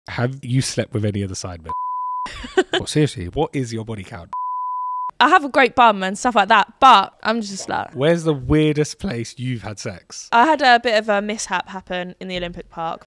Have you slept with any of the sidemen? Well, seriously, what is your body count? I have a great bum and stuff like that, but I'm just like... Where's the weirdest place you've had sex? I had a bit of a mishap happen in the Olympic Park.